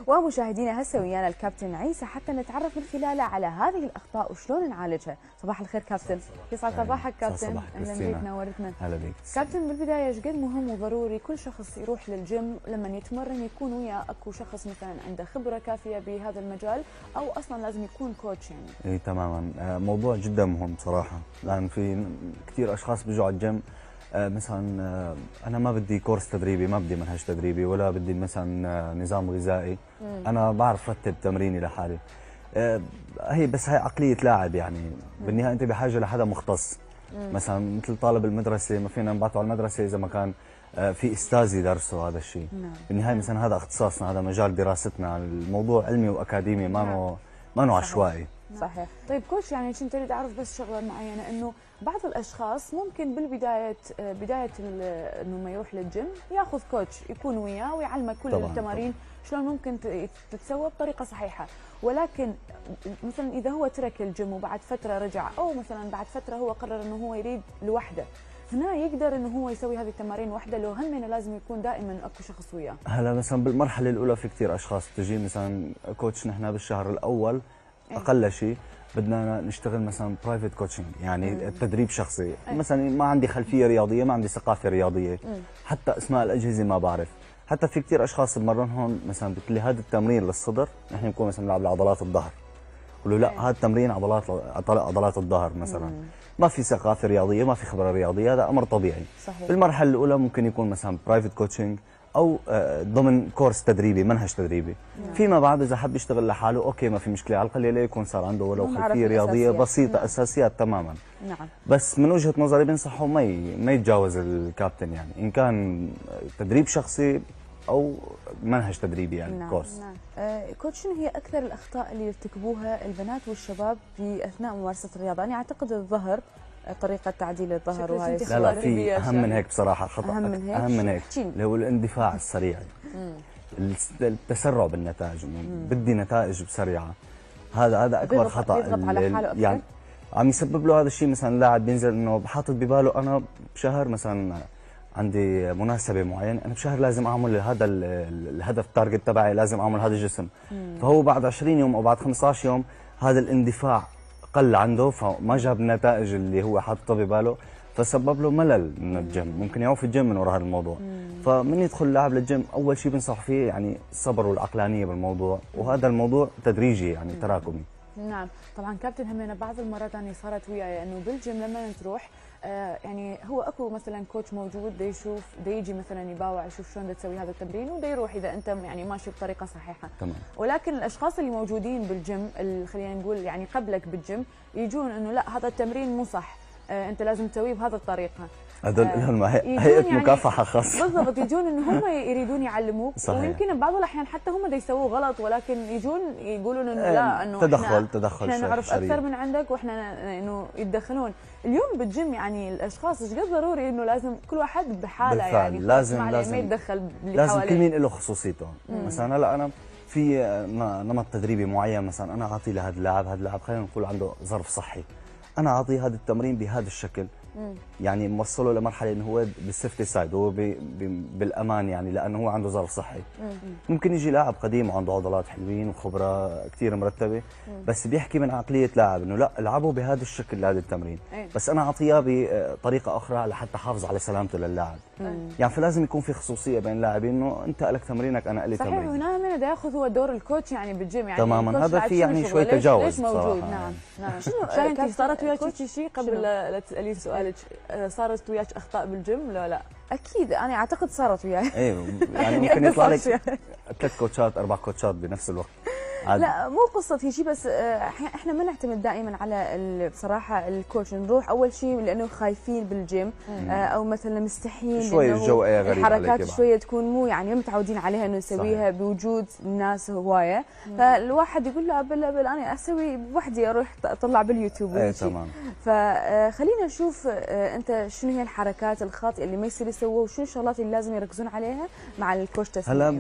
ومشاهدينا هسه ويانا الكابتن عيسى حتى نتعرف من خلاله على هذه الاخطاء وشلون نعالجها. صباح الخير كابتن. يسعد صباحك كابتن. اهلا بيك نورتنا. هلا بيك كابتن. بالبدايه ايش قد مهم وضروري كل شخص يروح للجيم لما يتمرن يكون وياه اكو شخص مثلا عنده خبره كافيه بهذا المجال او اصلا لازم يكون كوتش يعني؟ اي تماما، موضوع جدا مهم صراحه، لان في كثير اشخاص بيجوا على الجيم مثلا انا ما بدي كورس تدريبي، ما بدي منهج تدريبي، ولا بدي مثلا نظام غذائي، انا بعرف رتب تمريني لحالي. هي بس هي عقليه لاعب يعني، بالنهايه انت بحاجه لحدا مختص. مثلا مثل طالب المدرسه ما فينا نبعثه على المدرسه اذا ما كان في استاذ يدرسوا هذا الشيء. بالنهايه مثلا هذا اختصاصنا، هذا مجال دراستنا، الموضوع علمي واكاديمي، ما انه عشوائي. صحيح. طيب كوتش، يعني كنت اريد اعرف بس شغله معينه، انه بعض الاشخاص ممكن بدايه انه ما يروح للجيم ياخذ كوتش يكون وياه ويعلمه كل التمارين شلون ممكن تتسوى بطريقه صحيحه، ولكن مثلا اذا هو ترك الجيم وبعد فتره رجع، او مثلا بعد فتره هو قرر انه هو يريد لوحده، هنا يقدر انه هو يسوي هذه التمارين وحده لو همنا لازم يكون دائما اكو شخص وياه؟ هلا مثلا بالمرحله الاولى في كثير اشخاص بتجي مثلا كوتش، نحن بالشهر الاول اقل شيء بدنا نشتغل مثلا برايفت كوتشنج، يعني تدريب شخصي. مثلا ما عندي خلفيه رياضيه، ما عندي ثقافه رياضيه، حتى اسماء الاجهزه ما بعرف. حتى في كثير اشخاص بمرنهم مثلا بتقول لي هذا التمرين للصدر، نحن بنكون مثلا نلعب لعضلات الظهر، بقول له لا هذا التمرين عضلات الظهر مثلا. ما في ثقافه رياضيه، ما في خبره رياضيه، هذا امر طبيعي. صحيح. بالمرحله الاولى ممكن يكون مثلا برايفت كوتشنج او ضمن كورس تدريبي، منهج تدريبي. فيما بعد اذا حب يشتغل لحاله اوكي، ما في مشكله، على القليله يكون صار عنده ولو خلفيه رياضيه بسيطه. اساسيات تماما. نعم. بس من وجهه نظري بنصحه ما يتجاوز الكابتن، يعني ان كان تدريب شخصي او منهج تدريبي يعني كورس. كوتش، شنو هي اكثر الاخطاء اللي يرتكبوها البنات والشباب في اثناء ممارسه الرياضه؟ انا اعتقد الظهر، طريقه تعديل الظهر وهي لا في اهم من هيك بصراحه، خطا اهم من هيك اللي هو الاندفاع السريع، التسرع بالنتائج، بدي نتائج سريعه. هذا اكبر خطا يعني عم يسبب له هذا الشيء. مثلا لاعب بينزل انه حاطط بباله انا بشهر مثلا عندي مناسبه معينه، انا بشهر لازم اعمل هذا الهدف التارجت تبعي، لازم اعمل هذا الجسم. فهو بعد 20 يوم او بعد 15 يوم هذا الاندفاع قل عنده، فما جاب النتائج اللي هو حاططها بباله، فسبب له ملل من الجيم، ممكن يعوف الجيم من وراء هذا الموضوع. فمن يدخل اللاعب للجيم اول شيء بنصح فيه يعني الصبر والعقلانيه بالموضوع، وهذا الموضوع تدريجي يعني تراكمي. نعم. طبعا كابتن، همينه بعض المرات انا صارت وياي انه بالجيم لما تروح يعني هو اكو مثلا كوتش موجود دا يشوف، دا يجي مثلا يباوع يشوف شلون دا تسوي هذا التمرين ودا يروح اذا انت يعني ماشي بطريقه صحيحه. تمام. ولكن الاشخاص اللي موجودين بالجيم، خلينا نقول يعني قبلك بالجيم، يجون انه لا هذا التمرين مو صح، انت لازم تسويه بهذه الطريقه. هذول لهم هيئه يعني مكافحه خاصه. بالضبط، يجون ان هم يريدون يعلموك. صحيح. ويمكن بعض الاحيان حتى هم دا يسووا غلط، ولكن يجون يقولون انه لا، انه تدخل احنا نعرف اكثر من عندك، واحنا انه يتدخلون. اليوم بالجيم يعني الاشخاص ايش قد ضروري انه لازم كل واحد بحاله، يعني لازم ما يتدخل باللي لازم حواليه. كل مين له خصوصيته. مثلا هلا انا في نمط تدريبي معين، مثلا انا اعطي لهذا اللاعب خلينا نقول عنده ظرف صحي، انا اعطيه هذا التمرين بهذا الشكل، يعني موصله لمرحله انه هو بالسيفتي سايد، هو بالامان، يعني لانه هو عنده ظرف صحي. ممكن يجي لاعب قديم وعنده عضلات حلوين وخبره كثير مرتبه، بس بيحكي من عقليه لاعب انه لا العبوا بهذا الشكل لهذا التمرين، بس انا اعطيه بطريقه اخرى لحتى احافظ على سلامته للاعب. يعني فلازم يكون في خصوصيه بين اللاعبين، انه انت لك تمرينك انا لي تمرين. صحيح. هنا من دا ياخذ هو دور الكوتش يعني بالجيم، يعني تماما هذا في يعني شوي تجاوز. ليش موجود؟ نعم. شنو انت صارت وياك شيء قبل لا تسالين سؤالك؟ صارت وياك اخطاء بالجيم لا لا؟ اكيد انا اعتقد صارت وياي. ايوه يعني ممكن يطلع لك 3 كوتشات 4 كوتشات بنفس الوقت. لا مو قصة هيك شيء، بس احنا ما نعتمد دائما على بصراحة الكوتش. نروح اول شيء لانه خايفين بالجيم، او مثلا مستحيين شوي الجو غريب، الحركات شوية تكون مو يعني متعودين عليها انه نسويها بوجود ناس هواية، فالواحد يقول لا بل انا اسوي بوحدي، اروح اطلع باليوتيوب. اي تمام. فخلينا نشوف انت شنو هي الحركات الخاطئة اللي ما يصير يسووها، وشنو الشغلات اللي لازم يركزون عليها مع الكوتش تسمية. هلا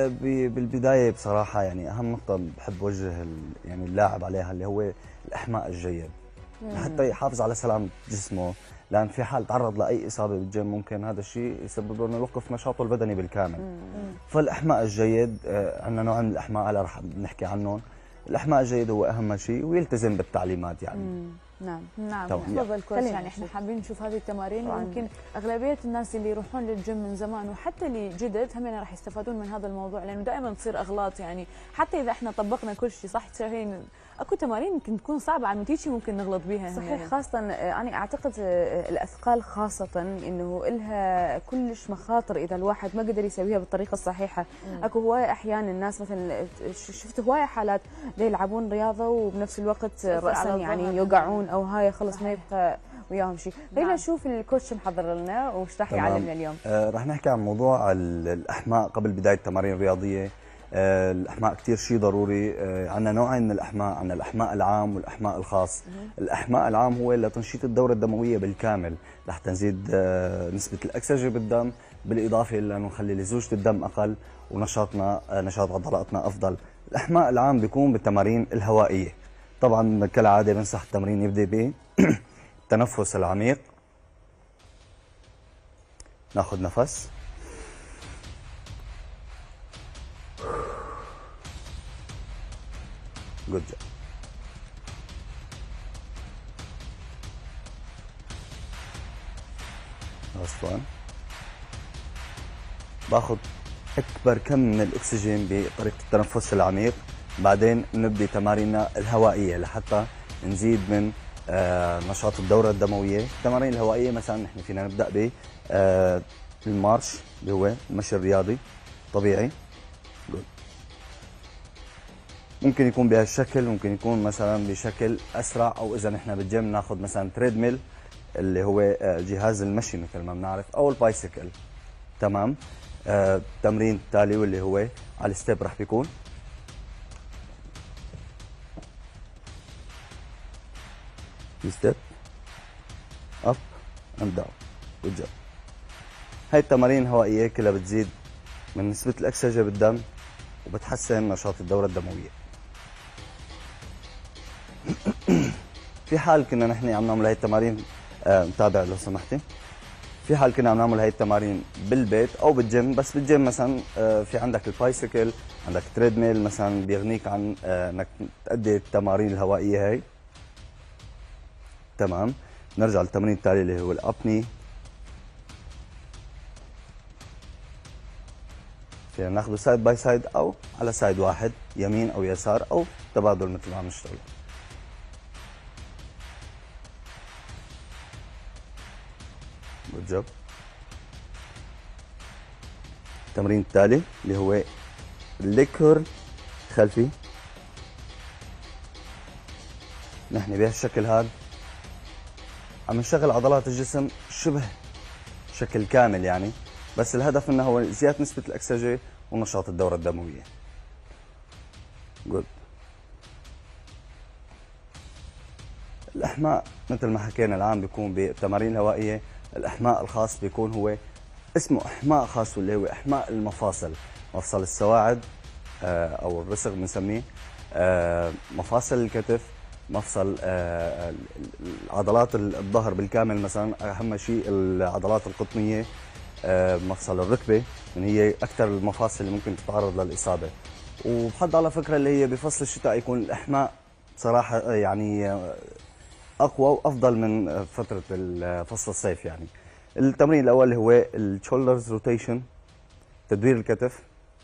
بالبداية بصراحة يعني اهم نقطة بحب وجه يعني اللاعب عليها اللي هو الاحماء الجيد، لحتى يحافظ على سلامة جسمه، لان في حال تعرض لاي اصابه بالجيم ممكن هذا الشيء يسبب له انه يوقف نشاطه البدني بالكامل. فالاحماء الجيد عندنا نوع من الاحماء هلا رح نحكي عنهم. الاحماء الجيد هو اهم شيء ويلتزم بالتعليمات يعني. نعم تفضل كوتش. يعني احنا حابين نشوف هذه التمارين، ويمكن اغلبيه الناس اللي يروحون للجيم من زمان وحتى اللي جدد هم راح يستفادون من هذا الموضوع، لانه دائما تصير اغلاط. يعني حتى اذا احنا طبقنا كل شيء صح، تشوفين اكو تمارين يمكن تكون صعبه على المتيشي ممكن نغلط بها. صحيح، خاصه انا اعتقد الاثقال خاصه انه لها كلش مخاطر اذا الواحد ما قدر يسويها بالطريقه الصحيحه. اكو هوايه احيانا الناس مثلا شفت هوايه حالات يلعبون رياضه وبنفس الوقت راسا يعني يوقعون او هاي خلص ما يبقى وياهم شيء. خلينا نشوف الكوتش محضر لنا وش راح يعلمنا اليوم. راح نحكي عن موضوع الاحماء قبل بدايه التمارين الرياضيه. الاحماء كثير شيء ضروري. عندنا نوعين من الاحماء، عندنا الاحماء العام والاحماء الخاص. الاحماء العام هو لتنشيط الدوره الدمويه بالكامل، لحتى نزيد نسبه الاكسجه بالدم، بالاضافه الى انه نخلي لزوجه الدم اقل ونشاطنا نشاط عضلاتنا افضل. الاحماء العام بيكون بالتمارين الهوائيه. طبعا كالعاده بنصح التمرين يبدا بالتنفس العميق. ناخذ نفس جود جوب. لاست وان. باخذ اكبر كم من الاكسجين بطريقه التنفس العميق، بعدين نبدي تماريننا الهوائيه لحتى نزيد من نشاط الدوره الدمويه. التمارين الهوائيه مثلا نحن فينا نبدا بالمارش اللي هو المشي الرياضي طبيعي. جود. ممكن يكون بهالشكل، ممكن يكون مثلا بشكل اسرع، او اذا نحن بالجيم ناخذ مثلا تريد ميل اللي هو جهاز المشي مثل ما بنعرف، او البايسكل. تمام. التمرين التالي واللي هو على الستيب راح بيكون ستيب اب اند داون. جود جوب. هاي التمارين الهوائيه كلها بتزيد من نسبه الاكسجه بالدم وبتحسن نشاط الدوره الدمويه. في حال كنا نحن عم نعمل هاي التمارين، متابع لو سمحتي، في حال كنا عم نعمل هاي التمارين بالبيت او بالجيم، بس بالجيم مثلا في عندك البايسكل، عندك تريد ميل مثلا بيغنيك عن انك تأدي التمارين الهوائيه هاي. تمام. نرجع للتمرين التالي اللي هو الابني. فينا ناخذه سايد باي سايد او على سايد واحد، يمين او يسار او تبادل مثل ما عم نشتغل. جود جوب. التمرين التالي اللي هو الليج كيرل خلفي. نحن بهالشكل هذا عم نشغل عضلات الجسم شبه شكل كامل يعني، بس الهدف منه هو زيادة نسبة الأكسجة ونشاط الدورة الدموية. جود. الإحماء مثل ما حكينا العام بيكون بالتمارين الهوائية. الإحماء الخاص بيكون هو اسمه إحماء خاص، واللي هو إحماء المفاصل، مفصل السواعد أو الرسغ بنسميه، مفاصل الكتف، مفصل عضلات الظهر بالكامل مثلا، أهم شيء العضلات القطنية، مفصل الركبة، من هي أكثر المفاصل اللي ممكن تتعرض للإصابة. وبحض على فكرة اللي هي بفصل الشتاء يكون الإحماء صراحة يعني أقوى وأفضل من فترة فصل الصيف يعني. التمرين الأول اللي هو الشولدرز روتيشن، تدوير الكتف.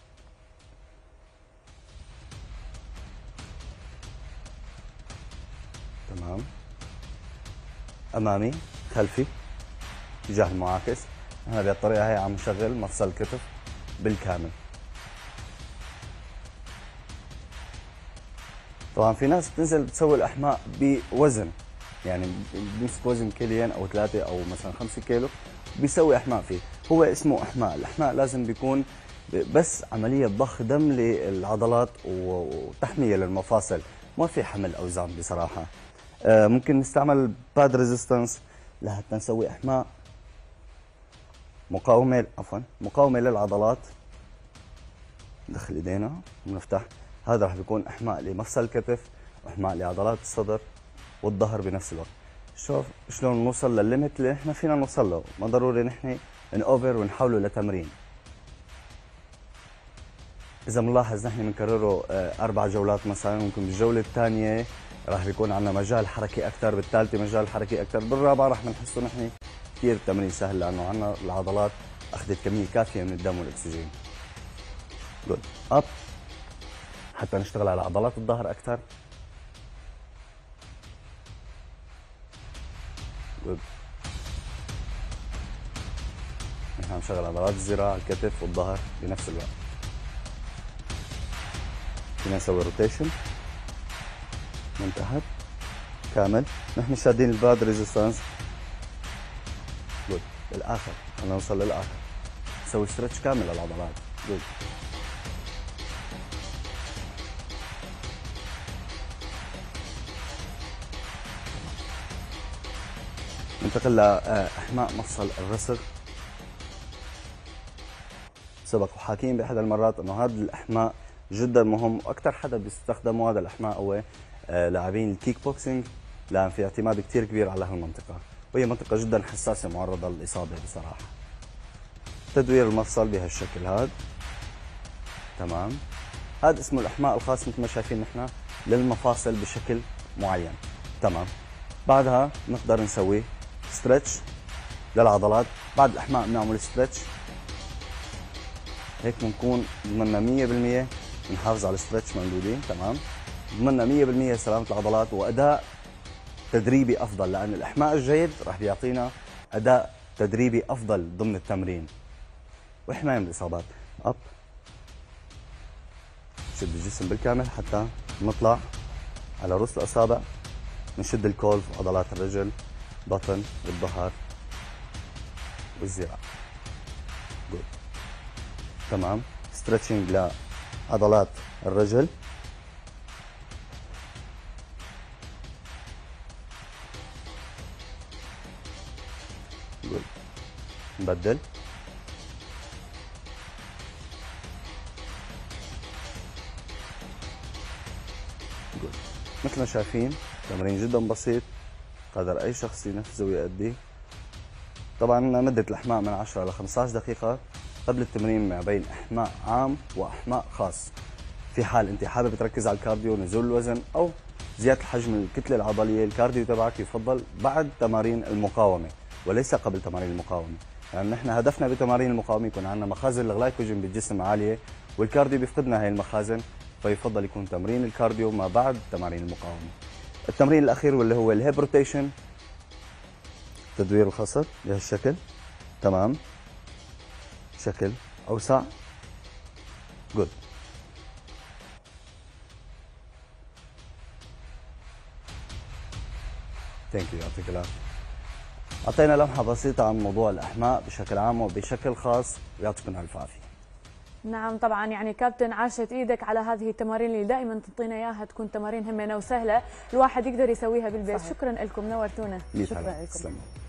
تمام. أمامي خلفي اتجاه المعاكس. هنا بهالطريقة هي عم نشغل مفصل الكتف بالكامل. طبعا في ناس بتنزل بتسوي الأحماء بوزن، يعني بيمسك وزن كيلين أو 3 أو مثلا 5 كيلو بيسوي أحماء فيه. هو اسمه أحماء. الأحماء لازم بيكون بس عملية ضخ دم للعضلات وتحمية للمفاصل، ما في حمل أوزان بصراحة. ممكن نستعمل باد ريزيستنس لحتى نسوي أحماء مقاومة للعضلات. ندخل ايدينا ونفتح. هذا راح بيكون احماء لمفصل الكتف واحماء لعضلات الصدر والظهر بنفس الوقت. شوف شلون نوصل للليمت اللي احنا فينا نوصل له، ما ضروري نحن نوفر ونحوله لتمرين. إذا بنلاحظ نحن بنكرره 4 جولات مثلا، ممكن بالجولة الثانية راح يكون عندنا مجال حركي أكثر، بالثالثة مجال حركي أكثر، بالرابعة راح نحسه نحن كثير التمرين سهل لأنه عندنا العضلات أخذت كمية كافية من الدم والأكسجين. جود أب حتى نشتغل على عضلات الظهر أكثر. جود نحن عم نشغل عضلات الذراع، الكتف والظهر بنفس الوقت. فينا نسوي روتيشن من تحت كامل، نحن شادين الباد ريزيستانس. جود للآخر، خلينا نوصل للآخر، نسوي ستريتش كامل للعضلات. جود ننتقل لإحماء مفصل الرسغ. سبق وحاكيين بأحد المرات إنه هذا الإحماء جدا مهم، واكثر حدا بيستخدموا هذا الاحماء هو لاعبين الكيك بوكسينج، لان في اعتماد كثير كبير على هالمنطقه، وهي منطقه جدا حساسه معرضه للاصابه بصراحه. تدوير المفصل بهالشكل هذا، تمام. هذا اسمه الاحماء الخاص مثل ما شايفين نحن للمفاصل بشكل معين، تمام. بعدها نقدر نسوي ستريتش للعضلات. بعد الاحماء بنعمل ستريتش، هيك بنكون ضمننا 100% بنحافظ على الستريتش موجودين، تمام. ضمننا 100% سلامة العضلات وأداء تدريبي أفضل، لأن الإحماء الجيد راح بيعطينا أداء تدريبي أفضل ضمن التمرين وحماية من الإصابات. أب نشد الجسم بالكامل حتى نطلع على رؤوس الأصابع، نشد الكولف وعضلات الرجل، بطن والظهر والذراع. جود، تمام. ستريتشنج لعضلات الرجل. جود، نبدل. جود، مثل ما شايفين تمرين جدا بسيط قادر اي شخص ينفذه ويأديه. طبعا مدة الاحماء من 10 ل 15 دقيقة قبل التمرين، ما بين احماء عام واحماء خاص. في حال انت حابب تركز على الكارديو، نزول الوزن او زيادة الحجم الكتلة العضلية، الكارديو تبعك يفضل بعد تمارين المقاومة وليس قبل تمارين المقاومة، لأن يعني نحن هدفنا بتمارين المقاومة يكون عندنا مخازن الغلايكوجين بالجسم عالية، والكارديو بيفقدنا هاي المخازن، فيفضل يكون تمرين الكارديو ما بعد تمارين المقاومة. التمرين الأخير واللي هو الهيب روتيشن، تدوير الخصر بهالشكل، تمام، شكل أوسع. جود، ثانك يو، يعطيك العافية. أعطينا لمحة بسيطة عن موضوع الإحماء بشكل عام وبشكل خاص، ويعطيكم ألف عافية. نعم طبعا، يعني كابتن عاشت ايدك على هذه التمارين اللي دائما تعطينا اياها، تكون تمارين همينه وسهله الواحد يقدر يسويها بالبيت. صحيح. شكرا لكم، نورتونا. شكرا لكم.